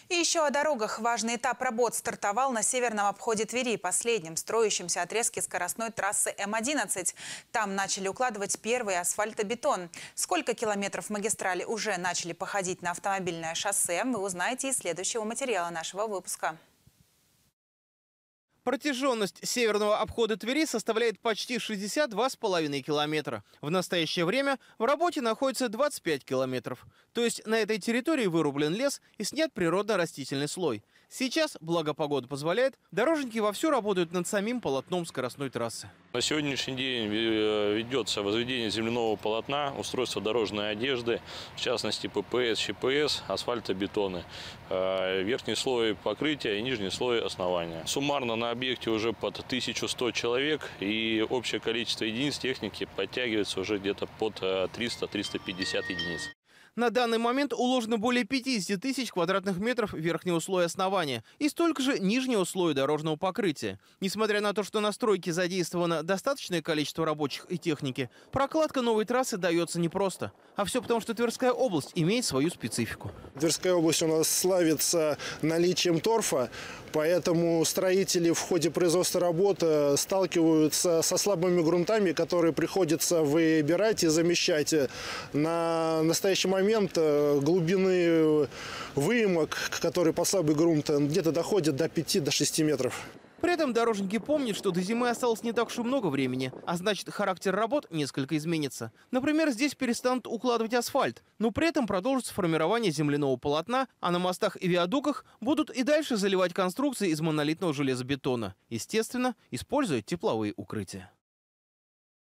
И еще о дорогах. Важный этап работ стартовал на северном обходе Твери, последнем строящемся отрезке скоростной трассы М-11. Там начали укладывать первый асфальтобетон. Сколько километров магистрали уже начали походить на автомобильное шоссе, вы узнаете из следующего материала нашего выпуска. Протяженность северного обхода Твери составляет почти 62,5 километра. В настоящее время в работе находится 25 километров. То есть на этой территории вырублен лес и снят природно-растительный слой. Сейчас, благо погода позволяет, дорожники вовсю работают над самим полотном скоростной трассы. На сегодняшний день ведется возведение земляного полотна, устройство дорожной одежды, в частности ППС, ЧПС, асфальтобетоны, верхний слой покрытия и нижний слой основания. Суммарно на объекте уже под 1100 человек, и общее количество единиц техники подтягивается уже где-то под 300-350 единиц. На данный момент уложено более 50 тысяч квадратных метров верхнего слоя основания и столько же нижнего слоя дорожного покрытия. Несмотря на то, что на стройке задействовано достаточное количество рабочих и техники, прокладка новой трассы дается непросто. А все потому, что Тверская область имеет свою специфику. Тверская область у нас славится наличием торфа, поэтому строители в ходе производства работы сталкиваются со слабыми грунтами, которые приходится выбирать и замещать. На настоящий момент глубины выемок, которые под слабый грунт, где-то доходят до 5-6 метров. При этом дорожники помнят, что до зимы осталось не так уж и много времени, а значит, характер работ несколько изменится. Например, здесь перестанут укладывать асфальт, но при этом продолжится формирование земляного полотна, а на мостах и виадуках будут и дальше заливать конструкции из монолитного железобетона, естественно, используя тепловые укрытия.